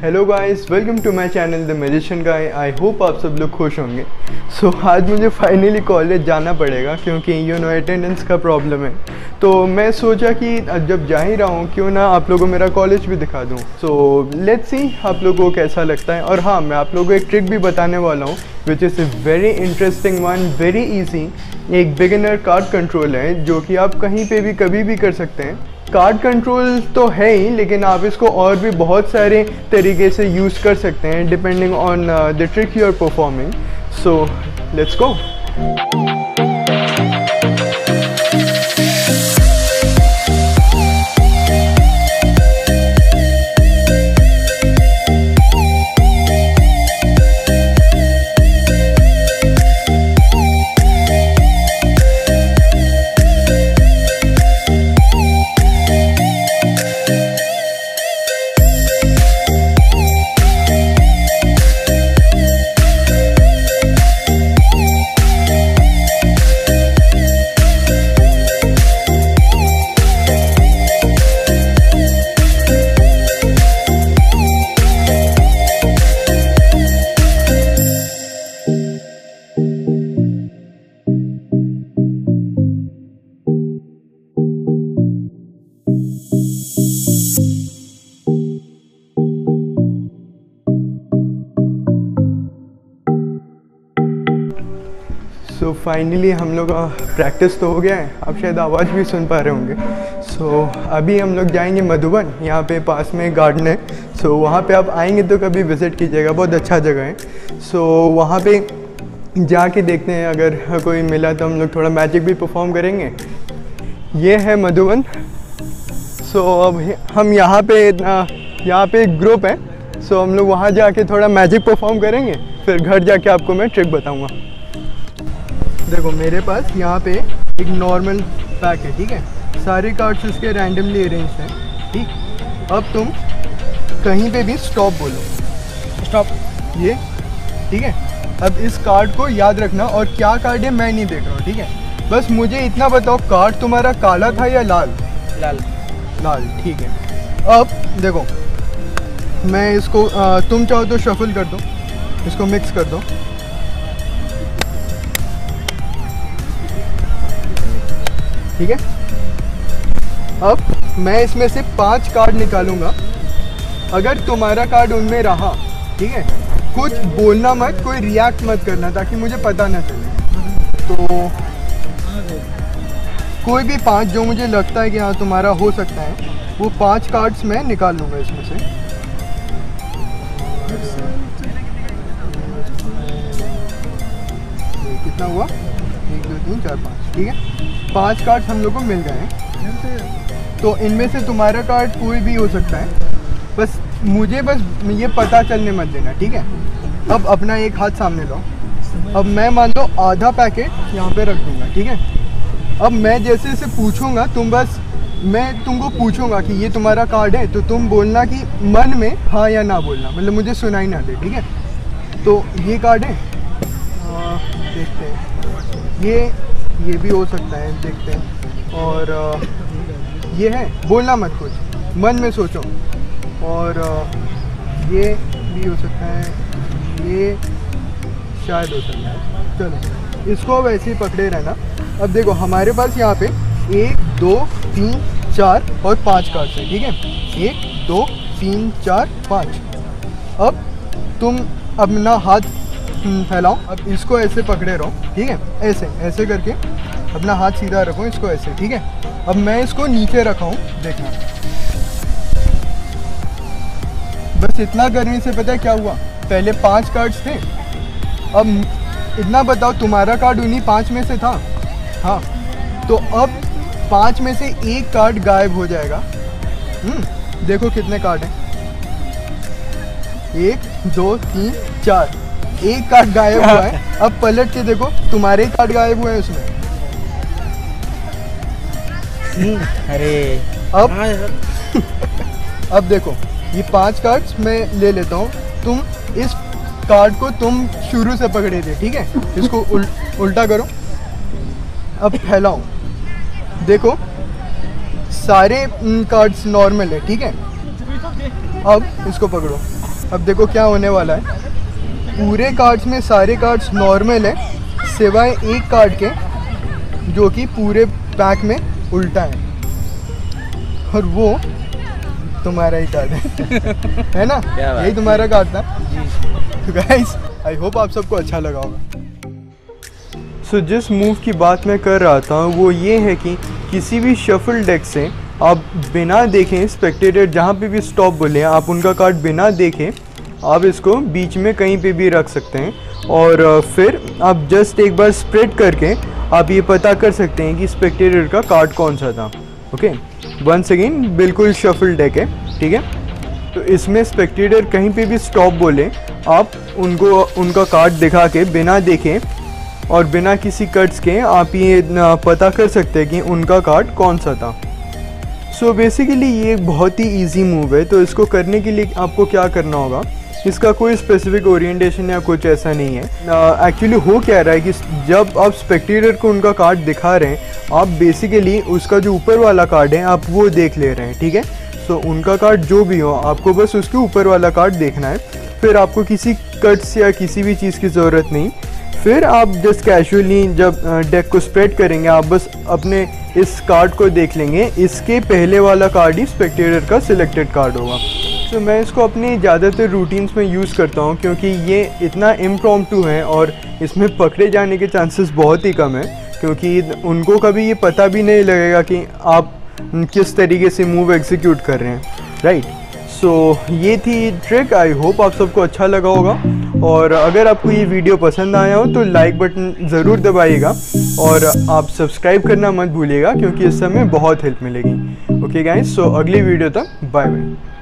Hello guys, welcome to my channel the magician guy. I hope आप सब लोग खुश होंगे। आज मुझे फाइनली कॉलेज जाना पड़ेगा क्योंकि अटेंडेंस का प्रॉब्लम है। तो मैं सोचा कि जब जा ही रहा हूँ क्यों ना आप लोगों को मेरा कॉलेज भी दिखा दूँ। लेट्स सी आप लोगों को कैसा लगता है। और हाँ, मैं आप लोगों को एक ट्रिक भी बताने वाला हूँ which is a very interesting one, very easy. एक बिगिनर कार्ड कंट्रोल है जो कि आप कहीं पर भी कभी भी कर सकते हैं। कार्ड कंट्रोल तो है ही, लेकिन आप इसको और भी बहुत सारे तरीके से यूज़ कर सकते हैं depending on the trick you are performing. So let's go. So finally हम लोग का प्रैक्टिस तो हो गया है। आप शायद आवाज़ भी सुन पा रहे होंगे। अभी हम लोग जाएंगे मधुबन। यहाँ पे पास में गार्डन है। वहाँ पे आप आएंगे तो कभी विज़िट कीजिएगा, बहुत अच्छा जगह है। वहाँ पे जाके देखते हैं, अगर कोई मिला तो हम लोग थोड़ा मैजिक भी परफॉर्म करेंगे। ये है मधुबन। अब हम यहाँ पे एक ग्रुप है। हम लोग वहाँ जाके थोड़ा मैजिक परफॉर्म करेंगे, फिर घर जाके आपको मैं ट्रिक बताऊँगा। देखो मेरे पास यहाँ पे एक नॉर्मल पैक है, ठीक है। सारे कार्ड्स इसके रैंडमली अरेंज हैं, ठीक। अब तुम कहीं पे भी स्टॉप बोलो, स्टॉप, ये ठीक है। अब इस कार्ड को याद रखना, और क्या कार्ड है मैं नहीं देख रहा हूँ, ठीक है। बस मुझे इतना बताओ, कार्ड तुम्हारा काला था या लाल? लाल। लाल, ठीक है। अब देखो मैं इसको तुम चाहो तो शफल कर दो, इसको मिक्स कर दो, ठीक है। अब मैं इसमें से 5 कार्ड निकालूंगा। अगर तुम्हारा कार्ड उनमें रहा, ठीक है, कुछ बोलना मत, कोई रिएक्ट मत करना, ताकि मुझे पता ना चले। तो कोई भी 5 जो मुझे लगता है कि हाँ तुम्हारा हो सकता है, वो 5 कार्ड्स मैं निकाल लूँगा इसमें से। कितना हुआ? 1 2 3 4 5, ठीक है। 5 कार्ड्स हम लोग को मिल गए हैं। तो इनमें से तुम्हारा कार्ड कोई भी हो सकता है, बस मुझे ये पता चलने मत देना, ठीक है। अब अपना एक हाथ सामने लो। अब मैं मान लो आधा पैकेट यहाँ पे रख दूँगा, ठीक है। अब मैं जैसे जैसे पूछूंगा, मैं तुमको पूछूंगा कि ये तुम्हारा कार्ड है, तो तुम बोलना कि मन में हाँ या ना बोलना, मतलब मुझे सुनाई ना दे, ठीक है। तो ये कार्ड है, देखते हैं, ये भी हो सकता है, देखते हैं। और ये है, बोलना मत, कुछ मन में सोचो। और ये भी हो सकता है, ये शायद हो सकता है। चलो इसको अब ऐसे ही पकड़े रहना। अब देखो हमारे पास यहाँ पे 1 2 3 4 और 5 कार्ड्स हैं, ठीक है। 1 2 3 4 5। अब तुम अपना हाथ फैलाओ। अब इसको ऐसे पकड़े रहो, ठीक है। ऐसे करके अपना हाथ सीधा रखो, इसको ऐसे, ठीक है। अब मैं इसको नीचे रखा हूँ, देखना। बस इतना करने से पता है क्या हुआ? पहले 5 कार्ड्स थे, अब इतना बताओ तुम्हारा कार्ड उन्हीं 5 में से था, हाँ। तो अब 5 में से 1 कार्ड गायब हो जाएगा। देखो कितने कार्ड हैं? 1 2 3 4, 1 कार्ड गायब हुआ है। अब पलट के देखो, तुम्हारे कार्ड गायब हुए हैं उसमें। अरे अब देखो ये 5 कार्ड्स मैं ले लेता हूँ। तुम इस कार्ड को तुम शुरू से पकड़े थे, ठीक है। इसको उल्टा करो, अब फैलाओ। देखो सारे कार्ड्स नॉर्मल है, ठीक है। अब इसको पकड़ो, अब देखो क्या होने वाला है। पूरे कार्ड्स में सारे कार्ड्स नॉर्मल है सिवाय एक कार्ड के जो कि पूरे पैक में उल्टा है, और वो तुम्हारा ही कार्ड है है ना? यही तुम्हारा कार्ड था। तो गाइस आई होप आप सबको अच्छा लगा होगा। सो जिस मूव की बात मैं कर रहा था वो ये है कि किसी भी शफल डेक से आप बिना देखें, स्पेक्टेटर जहाँ पे भी स्टॉप बोले आप उनका कार्ड बिना देखें आप इसको बीच में कहीं पे भी रख सकते हैं, और फिर आप जस्ट एक बार स्प्रेड करके आप ये पता कर सकते हैं कि स्पेक्टेटर का कार्ड कौन सा था। ओके, वंस अगेन बिल्कुल शफल डेक है, ठीक है। तो इसमें स्पेक्टेटर कहीं पे भी स्टॉप बोले आप उनको उनका कार्ड दिखा के बिना देखें और बिना किसी कट्स के आप ये पता कर सकते हैं कि उनका कार्ड कौन सा था। सो बेसिकली ये एक बहुत ही इजी मूव है। तो इसको करने के लिए आपको क्या करना होगा, इसका कोई स्पेसिफिक ओरिएंटेशन या कुछ ऐसा नहीं है। एक्चुअली हो क्या रहा है कि जब आप स्पेक्टेटर को उनका कार्ड दिखा रहे हैं आप बेसिकली उसका जो ऊपर वाला कार्ड है आप वो देख ले रहे हैं, ठीक है। सो उनका कार्ड जो भी हो आपको बस उसके ऊपर वाला कार्ड देखना है, फिर आपको किसी कट्स या किसी भी चीज़ की ज़रूरत नहीं। फिर आप जस्ट कैजुअली जब डेक को स्प्रेड करेंगे आप बस अपने इस कार्ड को देख लेंगे, इसके पहले वाला कार्ड ही स्पेक्टेटर का सिलेक्टेड कार्ड होगा। तो मैं इसको अपने ज़्यादातर रूटीन्स में यूज़ करता हूँ क्योंकि ये इतना इम्प्रॉम्प्टू है और इसमें पकड़े जाने के चांसेस बहुत ही कम है, क्योंकि उनको कभी ये पता भी नहीं लगेगा कि आप किस तरीके से मूव एग्जीक्यूट कर रहे हैं, राइट। सो ये थी ट्रिक। आई होप आप सबको अच्छा लगा होगा, और अगर आपको ये वीडियो पसंद आया हो तो लाइक बटन ज़रूर दबाइएगा और आप सब्सक्राइब करना मत भूलिएगा क्योंकि इससे हमें बहुत हेल्प मिलेगी। ओके गाइस, सो अगली वीडियो तक बाय बाय।